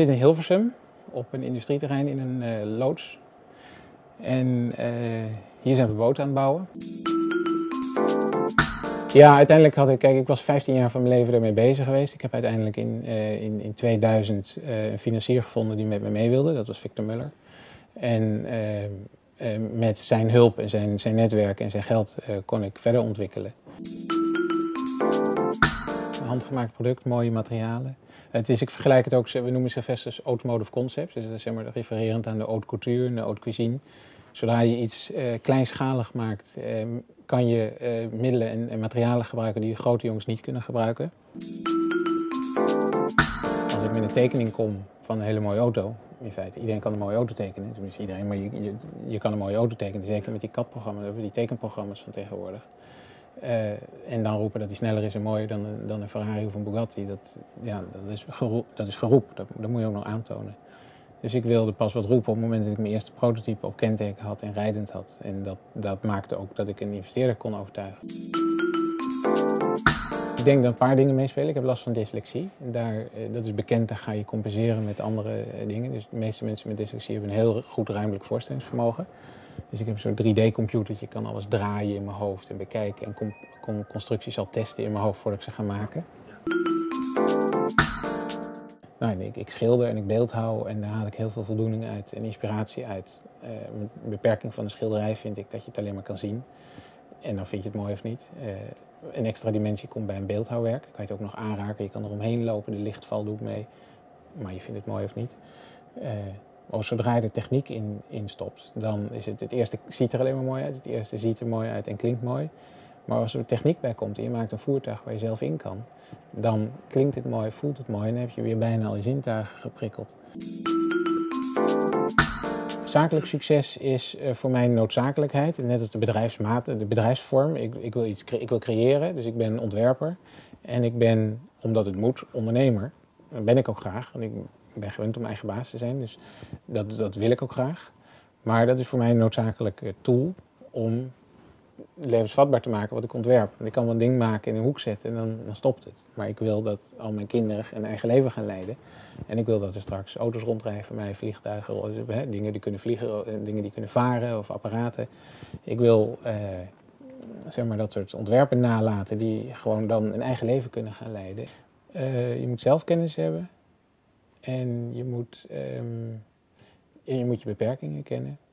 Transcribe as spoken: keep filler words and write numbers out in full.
zit in Hilversum op een industrieterrein in een uh, loods. En uh, hier zijn we boten aan het bouwen. Ja, uiteindelijk had ik, kijk, ik was vijftien jaar van mijn leven daarmee bezig geweest. Ik heb uiteindelijk in, uh, in, in tweeduizend uh, een financier gevonden die met me mee wilde. Dat was Victor Muller. En uh, uh, met zijn hulp en zijn, zijn netwerk en zijn geld uh, kon ik verder ontwikkelen. Een handgemaakt product, mooie materialen. Het is, ik vergelijk het ook, we noemen ze vestes automotive concepts. Dus dat is zeg maar refererend aan de haute couture en de haute cuisine. Zodra je iets uh, kleinschalig maakt, uh, kan je uh, middelen en, en materialen gebruiken die grote jongens niet kunnen gebruiken. Als ik met een tekening kom van een hele mooie auto, in feite, iedereen kan een mooie auto tekenen. Tenminste iedereen, maar je, je, je kan een mooie auto tekenen, zeker met die C A D-programma's, die tekenprogramma's van tegenwoordig. Uh, en dan roepen dat die sneller is en mooier dan een, dan een Ferrari of een Bugatti, dat, ja, dat is geroep, dat, is geroep. Dat, dat moet je ook nog aantonen. Dus ik wilde pas wat roepen op het moment dat ik mijn eerste prototype op kenteken had en rijdend had. En dat, dat maakte ook dat ik een investeerder kon overtuigen. Ik denk dat een paar dingen meespelen. Ik heb last van dyslexie. En daar, dat is bekend, daar ga je compenseren met andere dingen. Dus de meeste mensen met dyslexie hebben een heel goed ruimtelijk voorstellingsvermogen. Dus ik heb zo'n drie D-computertje, ik kan alles draaien in mijn hoofd en bekijken en con con constructies al testen in mijn hoofd voordat ik ze ga maken. Nou, ik, ik schilder en ik beeldhouw en daar haal ik heel veel voldoening uit en inspiratie uit. Uh, met de beperking van de schilderij vind ik dat je het alleen maar kan zien. En dan vind je het mooi of niet. Uh, een extra dimensie komt bij een beeldhouwwerk. Dan kan je het ook nog aanraken, je kan er omheen lopen, de lichtval doet mee. Maar je vindt het mooi of niet. Uh, maar zodra je de techniek in, in stopt, dan is het, het eerste ziet er alleen maar mooi uit. Het eerste ziet er mooi uit en klinkt mooi. Maar als er techniek bij komt en je maakt een voertuig waar je zelf in kan, dan klinkt het mooi, voelt het mooi en dan heb je weer bijna al je zintuigen geprikkeld. Zakelijk succes is uh, voor mij een noodzakelijkheid, net als de bedrijfsmaat, de bedrijfsvorm. Ik, ik, wil iets, ik wil creëren, dus ik ben ontwerper en ik ben, omdat het moet, ondernemer. Dat ben ik ook graag, want ik ben gewend om eigen baas te zijn, dus dat, dat wil ik ook graag. Maar dat is voor mij een noodzakelijke tool om levensvatbaar te maken wat ik ontwerp. Ik kan wel een ding maken in een hoek zetten en dan, dan stopt het. Maar ik wil dat al mijn kinderen een eigen leven gaan leiden. En ik wil dat er straks auto's rondrijden van mij, vliegtuigen, hè, dingen die kunnen vliegen, dingen die kunnen varen of apparaten. Ik wil eh, zeg maar dat soort ontwerpen nalaten die gewoon dan een eigen leven kunnen gaan leiden. Uh, je moet zelfkennis hebben en je moet, um, en je moet je beperkingen kennen.